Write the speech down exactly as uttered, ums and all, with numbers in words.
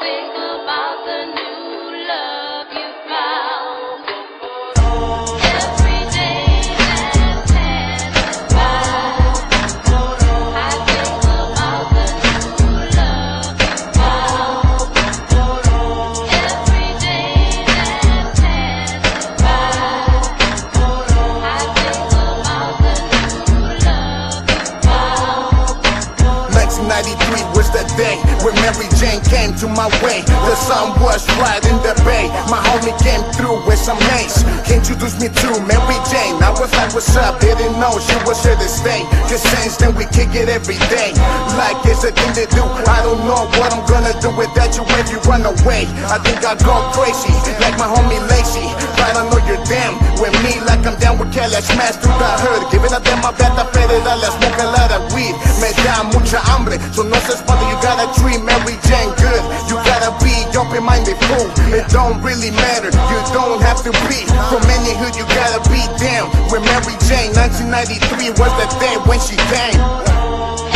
think about the new love you found. Every day that passes by, I think about the new love you found. Every day that passes by, I think about the new love you found. nineteen ninety-three was the day when Mary Jane came to my way. The sun was right in the bay. My homie came through with some haze. He introduced me to Mary Jane. I was like, what's up? Didn't know she was here to stay. Just since then we kick it every day. Like it's a thing to do. I don't know what I'm gonna do without you if you run away. I think I'll go crazy, like my homie Lacey. But I know you're down with me, like I'm down with Kelly. I smash through the hood, giving a damn a beta federal. I smoke a lot of weed. Me da mucha hambre, so no se espante. You gotta treat Mary Jane good. You gotta be open-minded fool. It don't really matter. You don't have to be from any hood. You gotta be down with Mary Jane. nineteen ninety-three was the day when she came.